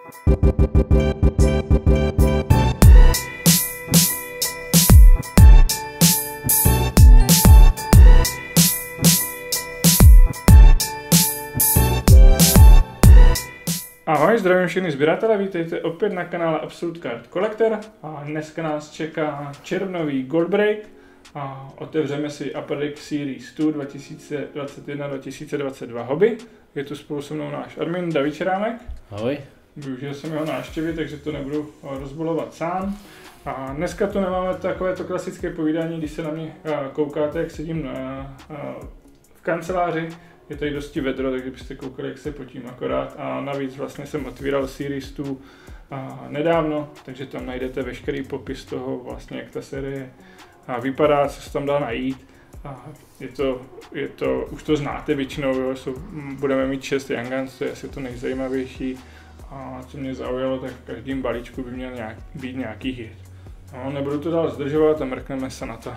Ahoj, zdravím všechny sběratele, vítejte opět na kanále Absolute Card Collector a dneska nás čeká červnový Gold Break a otevřeme si Upper Deck Series 2 2021-2022 hobby. Je tu spolu se mnou náš admin David Čerámek. Ahoj. Využil jsem jeho návštěvy, takže to nebudu rozbolovat sám. A dneska tu nemáme takovéto klasické povídání, když se na mě koukáte, jak sedím v kanceláři. Je tady dosti vedro, takže byste koukali, jak se potím akorát. A navíc vlastně jsem otvíral Series 2 nedávno, takže tam najdete veškerý popis toho, vlastně, jak ta série vypadá, co se tam dá najít. A je to, už to znáte většinou, jo, budeme mít 6 Young Guns, to je asi to nejzajímavější. A co mě zaujalo, tak v každém balíčku by měl být nějaký hit. No, nebudu to dál zdržovat a mrkneme se na to.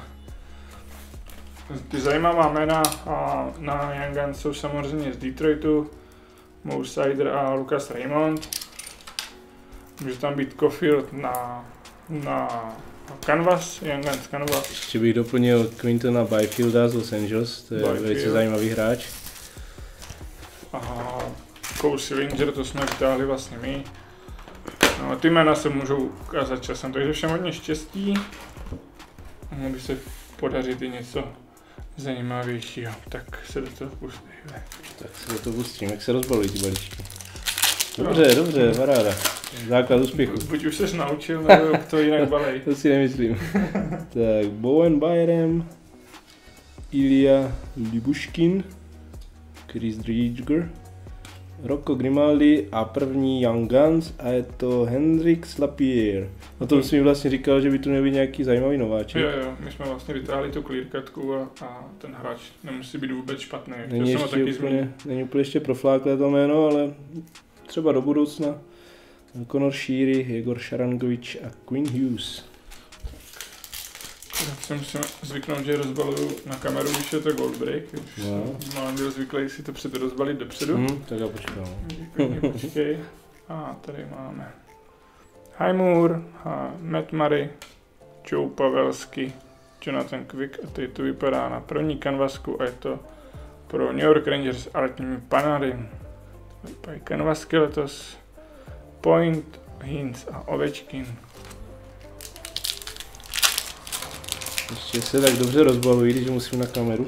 Ty zajímavá jména na Young Guns jsou samozřejmě z Detroitu, Mo Sider a Lucas Raymond. Může tam být Caulfield na Canvas, Young Guns Canvas. Ještě bych doplnil Quintona Byfielda z Los Angeles, to je velice zajímavý hráč. A Cole Sillinger, to jsme vytáhli vlastně my. No, ty jména se můžou ukázat časem, takže všem hodně štěstí. Mohlo by se podařit i něco zajímavějšího, tak se do toho pustíme. Tak se do toho pustím, jak se rozbalují ty balíčky. Dobře, paráda. Základ úspěchu. Buď už ses naučil, nebo to jinak balej. To si nemyslím. Tak, Bowen Byram, Ilya Lyubushkin, Chris Driedger, Rocco Grimaldi a první Young Guns a je to Hendrix Lapierre. O tom jsi mi vlastně říkal, že by tu měl být nějaký zajímavý nováček. Jo, my jsme vlastně vytáhli tu clear cutku a ten hráč nemusí být vůbec špatný. Není úplně ještě profláklé to jméno, ale třeba do budoucna. Conor Sheary, Jegor Sharangovič a Quinn Hughes. Já si musím zvyknout, že rozbaluju na kameru, když je to Gold Break. Mám byl zvyklý si to rozbalit dopředu. Tak já počkám. Počkej. A tady máme Highmoor, Matt Murray, Joe Pavelski, Jonathan Quick a tady to vypadá na první kanvasku a je to pro New York Rangers Artemi Panarin. Vypadají kanvasky letos. Point, Hintz a Ovečkin. Ještě se tak dobře rozbalují, když musím na kameru.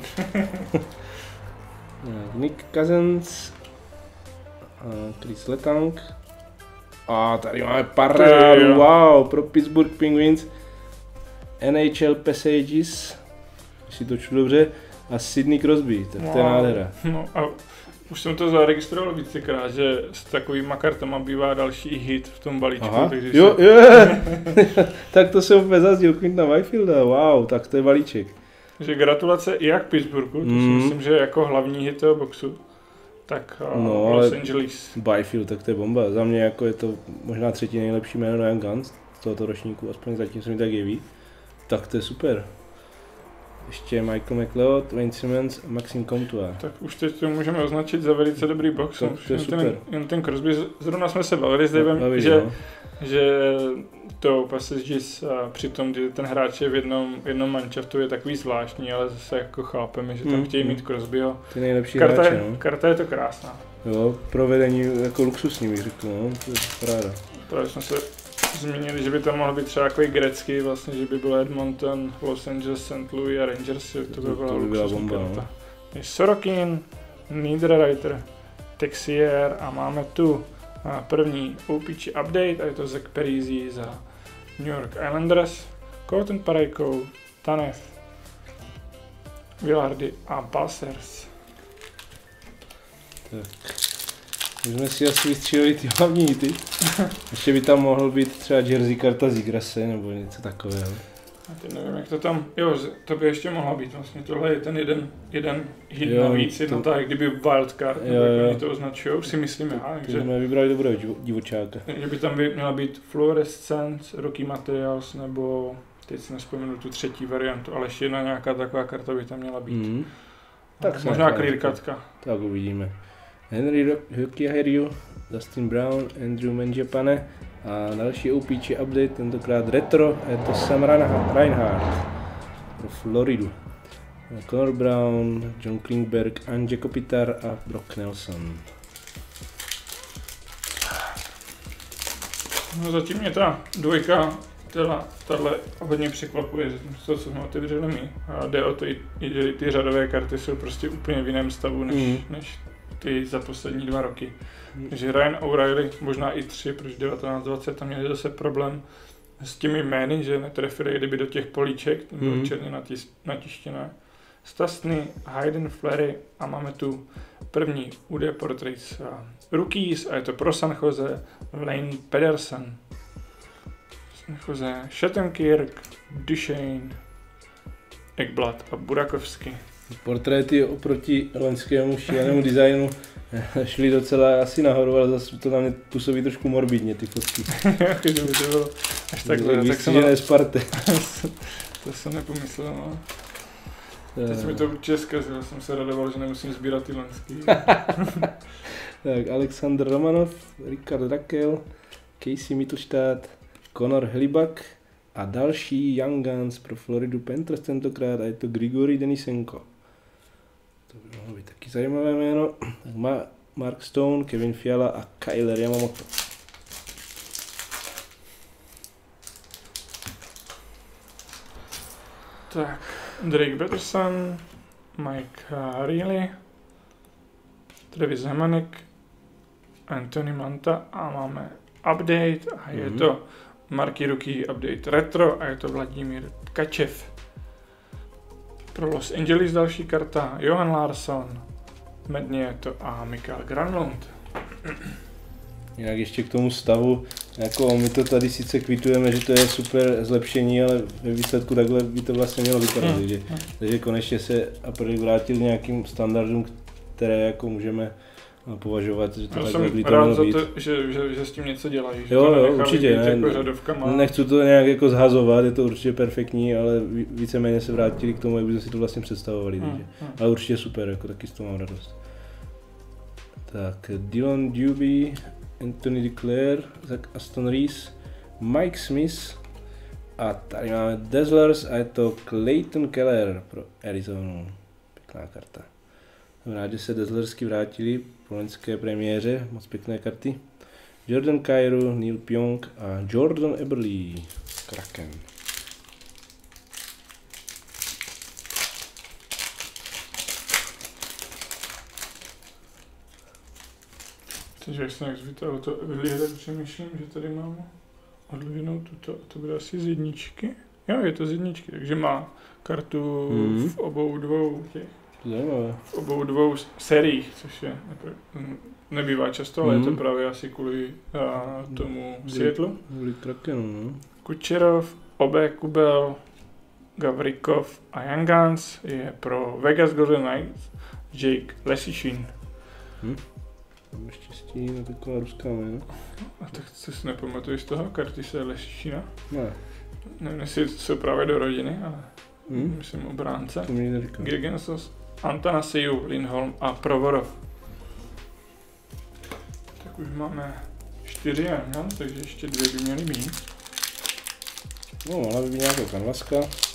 Nick Cousins, Chris Letang. A tady máme parádu, wow, pro Pittsburgh Penguins. NHL Passages, jestli to čtu dobře, a Sidney Crosby, tak to je nádhera. No a už jsem to zaregistroval vícekrát, že s takovýma kartama bývá další hit v tom balíčku. Takže jo. Tak to jsem úplně zazdil Quintona Byfielda, wow, tak to je balíček. Takže gratulace i jak Pittsburghu, to si myslím, že jako hlavní hit toho boxu, tak Los Angeles. Byfield, tak to je bomba, za mě jako je to možná třetí nejlepší jméno na Young Guns z tohoto ročníku, aspoň zatím se mi tak jeví, tak to je super. Ještě Michael McLeod, Wayne Simmons a Maxime Comtois. Tak už teď to můžeme označit za velice dobrý box. To je super. Jen ten Crosby, zrovna jsme se bavili s Davem, že to Passages při tom, kdy ten hráč je v jednom manšaftu, je takový zvláštní, ale zase jako chápeme, že tam chtějí mít Crosbyho. Ty nejlepší hráče, no. Karta je to krásná. Jo, provedení jako luxusní bych řekl, no, to je paráda. Právě jsme se zmínili, že by tam mohl být třeba takový grecký, vlastně, že by byl Edmonton, Los Angeles, St. Louis a Rangers, to by byla bomba, karta. Je Sorokin, Niederreiter, Texier a máme tu první OPG update a je to Zach Parise za New York Islanders, Colton Parayko, Tanev, Vilardi a Balcers. Tak. My jsme si asi vystříleli ty hlavní hity. Ještě by tam mohl být třeba jersey karta Zigrase nebo něco takového. A teď nevím, jak to tam, to by ještě mohla být vlastně, tohle je ten jeden hit navíc, jedna tak, kdyby wildcard, nebo jak oni to označují, už si myslím já. Takže jsme vybrali dobrého divočáka. Že by tam měla být Fluorescence, Rocky Materials, nebo teď si nespomenu tu třetí variantu, ale ještě jedna nějaká taková karta by tam měla být. Tak možná clear cutka. Tak uvidíme. Henry Hokiaherio, Dustin Brown, Andrew Mangiapane a další OPG update, tentokrát retro, a je to Sam Reinhart pro Floridu. Connor Brown, John Klingberg, Anže Kopitar a Brock Nelson. No zatím mě ta dvojka, tahle hodně překvapuje, to, co jsme otevřeli my. A jde o to, že ty řadové karty jsou prostě úplně v jiném stavu, než ty za poslední 2 roky. Takže Ryan O'Reilly, možná i 3, protože 19-20 tam měli zase problém s těmi jmény, že netrefili kdyby do těch políček, bylo černě natištěné. Stastny, Hayden Fleury a máme tu první UD Portraits Rookies a je to pro San Jose Lane Pedersen. San Jose Shattenkirk, Duchesne, Ekblad a Burakovsky. Portréty oproti loňskému šílenému designu šly docela asi nahoru, ale zase to na mě působí trošku morbidně, ty fotky. Jakože by to bylo až takhle, tak jsem Sparty. To jsem nepomyslel, no. Teď mi to určitě zkazil, jsem se radoval, že nemusím sbírat ty loňský. Tak, Alexander Romanov, Richard Raquel, Casey Mittelstadt, Connor Hellebuyck a další Young Guns pro Floridu Panthers tentokrát a je to Grigory Denisenko. To by mohlo být taky zajímavé jméno. Tak má Mark Stone, Kevin Fiala a Kyler Yamamoto. Tak, Drake Batterson, Mike Reilly, Travis Hemanek, Anthony Manta a máme update a je to Marky Rookie update retro a je to Vladimír Tkačev. Pro Los Angeles další karta Johan Larsson, Matt Nieto a Mikael Granlund. Jinak ještě k tomu stavu, jako my to tady sice kvitujeme, že to je super zlepšení, ale ve výsledku takhle by to vlastně mělo vypadat, takže konečně se Apple vrátil nějakým standardům, které jako můžeme považovat, že to takhle by to mělo být. Že s tím něco dělají, že jo, to nenechali určitě, být jako řadovkama. Nechci to nějak jako zhazovat, je to určitě perfektní, ale víceméně se vrátili k tomu, jak by si to vlastně představovali, ale určitě super, jako taky z toho mám radost. Tak, Dylan Dubé, Anthony Duclair, Zach Aston Reese, Mike Smith a tady máme Dazzlers a je to Clayton Keller pro Arizonu. Pěkná karta. Jsem rád, že se Dazzlersky vrátili po loňské premiéře, moc pěkné karty. Jordan Kyrou, Neil Pionk a Jordan Eberle, Kraken. Takže jak se nějak zvytalo to Eberle, tak přemýšlím, že tady mám odloženou tuto, to bude asi z jedničky. Jo, je to z jedničky, takže má kartu v obou dvou těch. Zajímavé. V obou dvou sériích, což je nebývá často, ale je to právě asi kvůli tomu Seattlu. Kvůli Krakenu, no. Kučerov, Obe Kubel, Gavrikov a Young Guns je pro Vegas Golden Knights Jake Leschyshyn. Mám štěstí na taková ruská jména. A tak co si nepamatuješ z toho, karty se Leschyshina? Ne. Nevím, jestli jsou právě do rodiny, ale myslím obránce. To mi neříkám. Girgensons, Antanasiu, Lindholm a Provorov. Tak už máme 4 Young, takže ještě 2 by měly být. No, mohla by být nějaká kanvaska.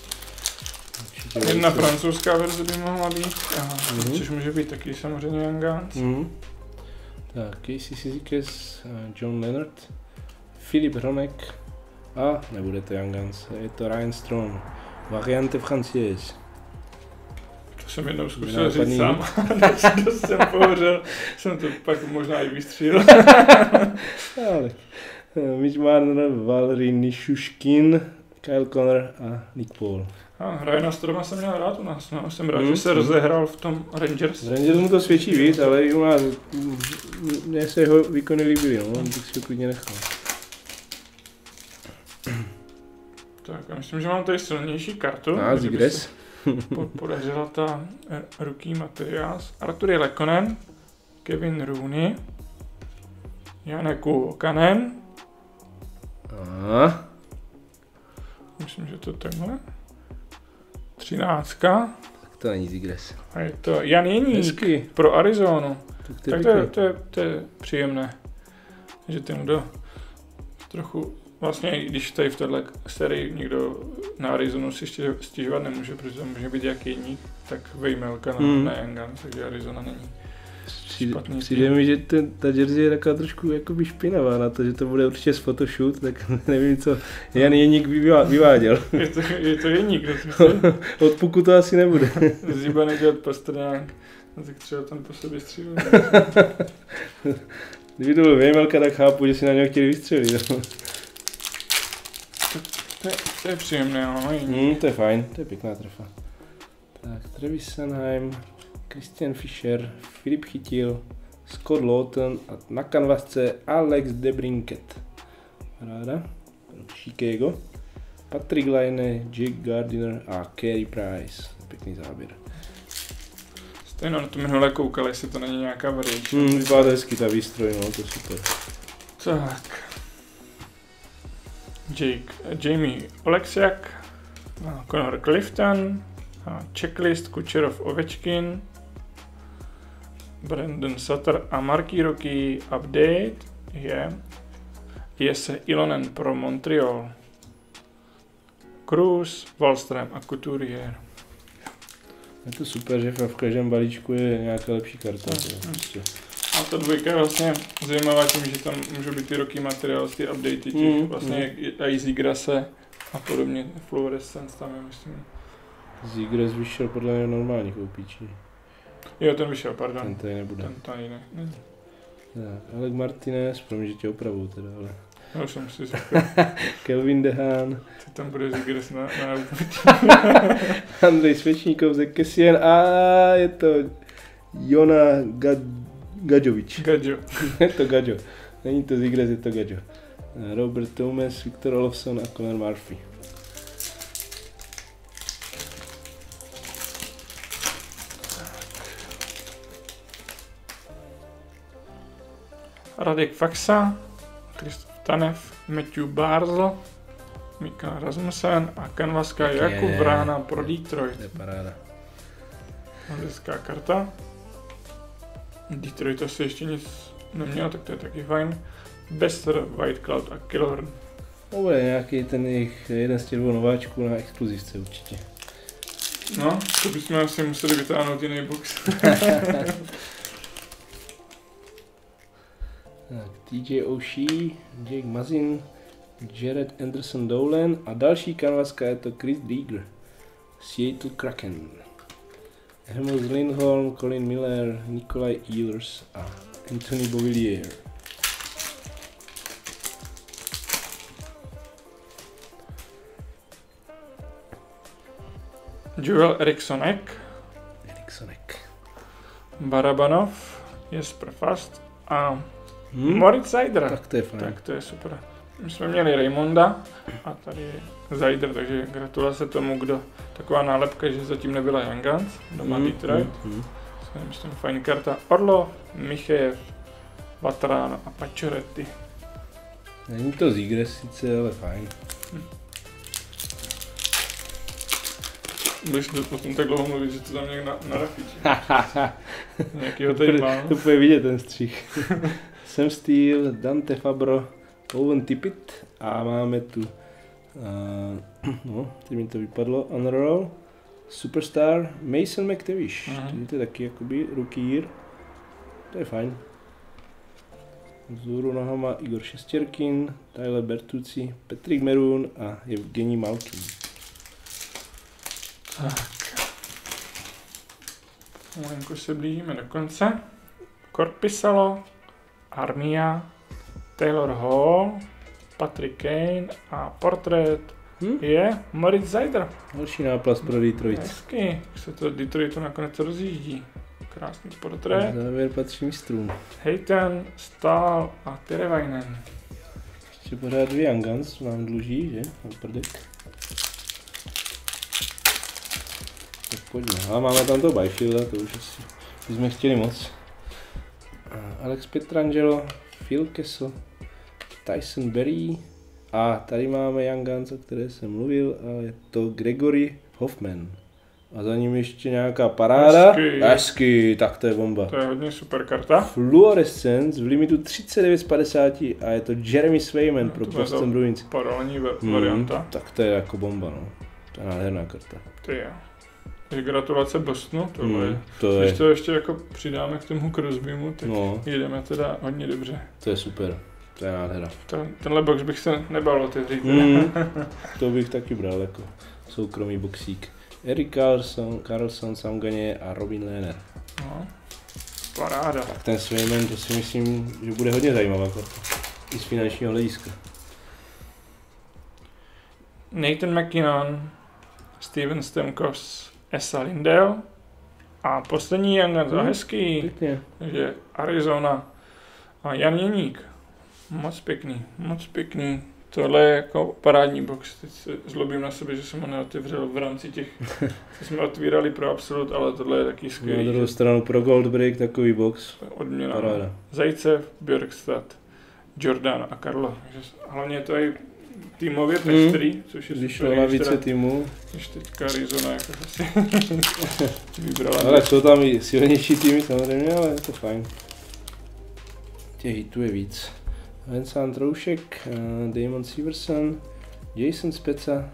Jedna francouzská verze by mohla být, což může být taky samozřejmě Young Guns. Tak, Casey Cizikas, John Leonard, Filip Hronek a nebude to Young Guns, je to Ryan Strome, variante française. To jsem jednou zkusil říct sám, dost jsem pohořel, jsem to pak možná i vystřílel. Ale Mitch Marner, Valeri Nichushkin, Kyle Connor a Nick Paul. Ryana Stroma jsem měl rád u nás, no. Jsem rád, že se rozehrál v tom Rangers. Rangers mu to svědčí víc, ale i u nás, mně se jeho výkony líbily, no, bych si ho klidně nechal. Tak, já myslím, že mám tady silnější kartu. Zigres. Podařila ta rookie materiáls. Arturi Lekkonen, Kevin Rooney, Janeku Okanen. Myslím, že to takhle. 13. Tak to není Zigres. A je to Jan Jeník pro Arizonu. Tak to je příjemné. že ten, kdo trochu, vlastně když tady v této sérii někdo na Arizonu si stěžovat nemůže, protože to může být jak jedník, tak vejmelka na Young Guns, takže Arizona není špatný. Přijde mi, že ta jersey je taková trošku jakoby špinavá na to, že to bude určitě z photoshoot, tak nevím, co Jan Jeník vyváděl. Je to jedník, od puku to asi nebude. Zíbaný dělat Pastrňák, tak třeba tam po sobě střílel. Kdyby to byl vejmelka, tak chápu, že si na něho chtěli vystřelit. To je příjemné, no. To je fajn, to je pěkná trefa. Tak, Travis Sanheim, Christian Fischer, Filip Chytil, Scott Lawton a na kanvasce Alex DeBrincat. Ráda, Chicago, Patrick Laine, Jake Gardiner a Carey Price. Pěkný záběr. Stejno na to minule koukali, jestli to není nějaká variace. Vypadá to hezky ta výstroj, no, to je super. Tak. Jamie Oleksiak, Connor Clifton, Checklist Kucherov Ovečkin, Brandon Sutter a Marquee Rookie update je se Ilonen pro Montreal, Cruz, Wallström a Couturier. Je to super, že v každém balíčku je nějaká lepší karta. A ta dvojka je vlastně zajímavá tím, že tam můžou být ty roky materiál, ty updaty těch vlastně i Zigrase a podobně, Fluorescence tam je, myslím. Zigras vyšel podle mě normálně koupíči. Jo, ten vyšel, pardon. Ten tady nebude. Ten tady ne. Tak, Alec Martinez, promiň, že tě opravu teda, ale... Já už jsem si říkal. Kelvin Dehan. Ty tam bude Zigras na Andrej Svečníkov ze Kessian a je to Jona Gadžovič. Gadžo. Je to Gadžo. Není to Zigras, je to Gadžo. Robert Thomas, Viktor Olofsson a Conor Murphy. Radek Faxa, Kristof Tanev, Matthew Barzl, Mikael Rasmussen a kanvaska Jakub Vrána pro Detroit. To je paráda. Hezká karta. Detroit asi ještě nic neměl, tak to je taky fajn. Bester, White Cloud a Killorn. To bude nějaký ten jejich jeden z těch dvou nováčků na exkluzivce určitě. No, to bychom asi museli vytáhnout jiný box. Tak, TJ Oshie, Jake Mazin, Jared Anderson Dolan a další kanvaska je to Chris Drieger, Seattle Kraken. Hemmels Lindholm, Colin Miller, Nikolaj Ehlers a Anthony Beauvillier. Joel Erikssonek, Barabanov, Jesper Fast a Moritz Seider. Tak to je fajn. Tak to je super. My jsme měli Raymonda a tady je Seider, takže gratulace tomu, kdo taková nálepka, že zatím nebyla Young Guns, doma Detroit. To je myslím fajn karta. Orlov, Michejev, Vatrano a Pacioretty. Není to Zigres sice, ale fajn. Budeš o tom tak dlouho mluvit, že to tam nějak narafíčí. Nějakýho tady mám. To bude vidět ten střih. Sam Steele, Dante Fabro, Owen Tippett a máme tu, teď mi to vypadlo, Unroll, Superstar, Mason McTavish, to je taky jakoby rookie year, to je fajn. Vzhůru nohama Igor Šestěrkin, Tyler Bertuzzi, Patrick Maroon a Evgeni Malkin. Tak. Malinko se blížíme do konce. Korpisalo, Armia, Taylor Hall, Patrick Kane a portrét je Moritz Seider. Další náplast pro Detroit. Hezky, se to Detroitu nakonec rozjíždí. Krásný portrét. Závěr patří mistrům. Hayton, Stahl a Teravainen. Ještě pořád dvě Young Guns nám dluží, že? Prdek. Tak pojďme. A máme tam toho Byfielda, to už asi bychom chtěli moc. Alex Pietrangelo, Phil Kessel, Tyson Berry a tady máme Young Guns, o které jsem mluvil, a je to Gregory Hoffman. A za ním ještě nějaká paráda. Hezky. Hezky, tak to je bomba. To je hodně super karta. Fluorescence v limitu 39 z 50 a je to Jeremy Swayman pro Boston Bruins. Paralelní varianta. Tak to je jako bomba, no. To je nádherná karta. Ty jo. Takže gratulace Bostonu, to když to ještě jako přidáme k tomu Crosbymu, tak no. jedeme teda hodně dobře. To je super, to je nádhera. Tenhle box bych se nebál otevřít. To bych taky bral jako soukromý boxík. Erik Karlsson, Sam Gagner a Robin Lehner. No, paráda. Tak ten Swayman, to si myslím, že bude hodně zajímavá karta. I z finančního hlediska. Nathan McKinnon, Steven Stamkos, Esa Lindell a poslední Young Guns, hezký, Pěkně. takže Arizona a Jan Jeník. Moc pěkný. Tohle je jako parádní box, teď se zlobím na sebe, že jsem ho neotevřel v rámci těch, co jsme otvírali pro Absolut, ale tohle je taky skvělý. Na druhou stranu pro Gold Break takový box. Odměna. Paráda. Zajícev, Björkstad, Jordan a Karlo. Hlavně to je týmově pestrý, což je když super. Když více týmů. Když teďka Arizona jako asi vybrala. Ale jsou tam i silnější týmy samozřejmě, ale je to fajn. Těch hitů je víc. Vincent Troušek, Damon Severson, Jason Speca,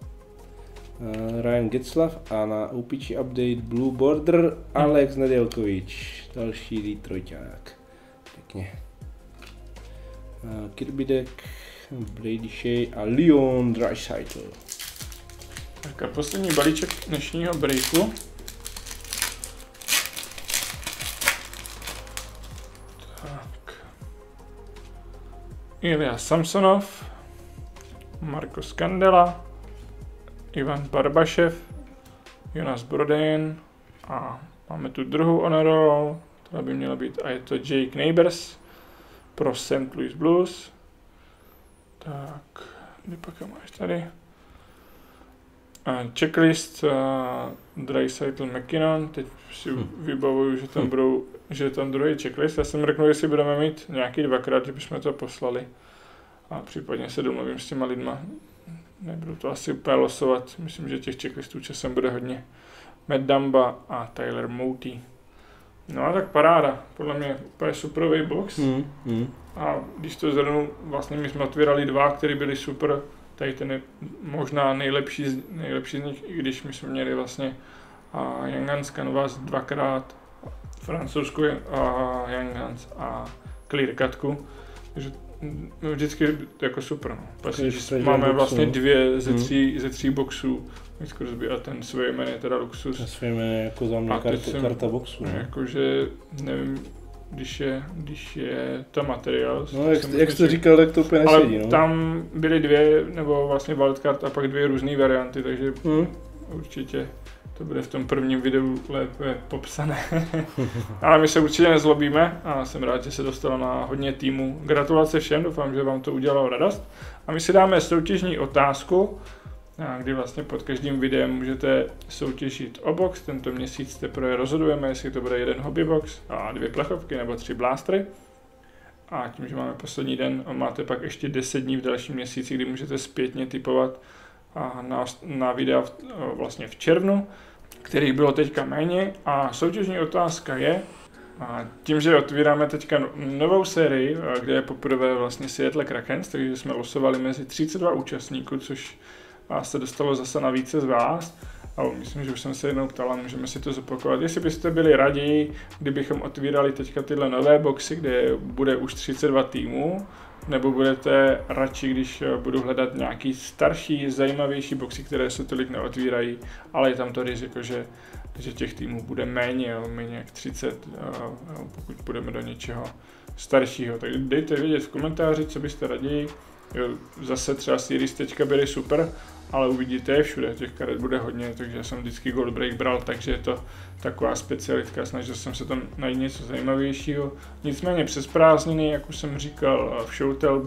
Ryan Getzlaff a na OPG Update Blue Border Alex Nedělkovič, další Detroiták. Pěkně. Kirby Deck, Brady Shea a Leon Draisaitl. Tak a poslední balíček dnešního breaku. Ilja Samsonov, Marko Skandela, Ivan Barbašev, Jonas Brodin a máme tu druhou honor roll, to by měla být, a je to Jake Neighbors pro St. Louis Blues. Tak, kde pak máš tady? Checklist Draisaitl McKinnon, teď si vybavuju, že je tam druhý checklist. Já jsem řekl, jestli budeme mít nějaký dvakrát, že bychom to poslali a případně se domluvím s těma lidma. Nebudu to asi úplně losovat, myslím, že těch checklistů časem bude hodně. Matt Dumba a Tyler Moty. No a tak paráda, podle mě úplně superový box. A když to zhrnu, vlastně my jsme otvírali dva, které byly super. Tady ten je možná nejlepší z nich, i když my jsme měli vlastně Young Guns Canvas dvakrát, francouzskou Young Guns a Clear Cutku. Takže vždycky jako super. No. Máme vlastně dvě ze tří boxů. A ten Swayman je teda luxus. Ten Swayman je jako za mě karta boxu. Jakože nevím, když je to materiál. No, jak jsi to říkal, tak to úplně nesedí. Ale tam byly dvě, nebo vlastně wildcard a pak dvě různé varianty, takže určitě to bude v tom prvním videu lépe popsané. Ale my se určitě nezlobíme a jsem rád, že se dostalo na hodně týmů. Gratulace všem, doufám, že vám to udělalo radost. A my si dáme soutěžní otázku, kdy vlastně pod každým videem můžete soutěžit o box. Tento měsíc teprve rozhodujeme, jestli to bude jeden hobby box a 2 plechovky nebo 3 blástry. A tím, že máme poslední den, máte pak ještě 10 dní v dalším měsíci, kdy můžete zpětně tipovat na videa vlastně v červnu, kterých bylo teďka méně. A soutěžní otázka je, tím, že otvíráme teďka novou sérii, kde je poprvé vlastně Seattle Krakens, takže jsme losovali mezi 32 účastníků, což se dostalo zase na více z vás. A myslím, že už jsem se jednou ptal a můžeme si to zopakovat. Jestli byste byli raději, kdybychom otvírali teďka tyhle nové boxy, kde bude už 32 týmů, nebo budete radši, když budu hledat nějaký starší, zajímavější boxy, které se tolik neotvírají, ale je tam to riziko, že těch týmů bude méně jak 30, pokud budeme do něčeho staršího. Tak dejte vědět v komentáři, co byste raději. Zase třeba Series teďka byly super, ale uvidíte je všude, těch karet bude hodně, takže jsem vždycky Gold Break bral, takže je to taková specialitka, snažil jsem se tam najít něco zajímavějšího. Nicméně přes prázdniny, jak už jsem říkal, v Showtel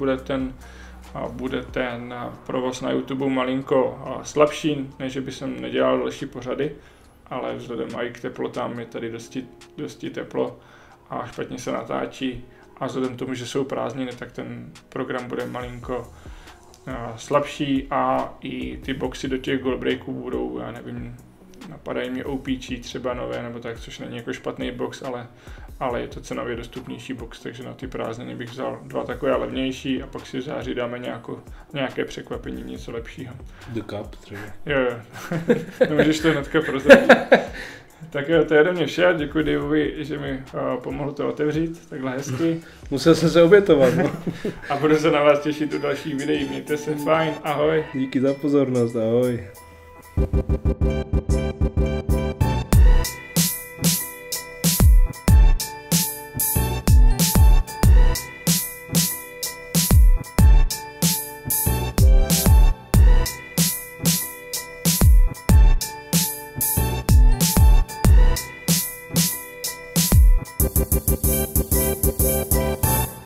bude ten provoz na YouTube malinko slabší, než by jsem nedělal další pořady, ale vzhledem i k teplotám je tady dosti teplo a špatně se natáčí. A vzhledem k tomu, že jsou prázdniny, tak ten program bude malinko slabší a i ty boxy do těch Gold Breaků budou, já nevím, napadají mě OPG třeba nové, nebo tak, což není jako špatný box, ale je to cenově dostupnější box, takže na ty prázdniny bych vzal 2 takové levnější a pak si v září dáme nějaké překvapení, něco lepšího. The Cup třeba. Jo. Nemůžeš to hnedka prozradit. Tak jo, to je ode mě vše, děkuji Daveovi, že mi pomohl to otevřít, takhle hezky. Musel jsem se obětovat, no. A budu se na vás těšit u dalších videí, mějte se fajn, ahoj. Díky za pozornost, ahoj.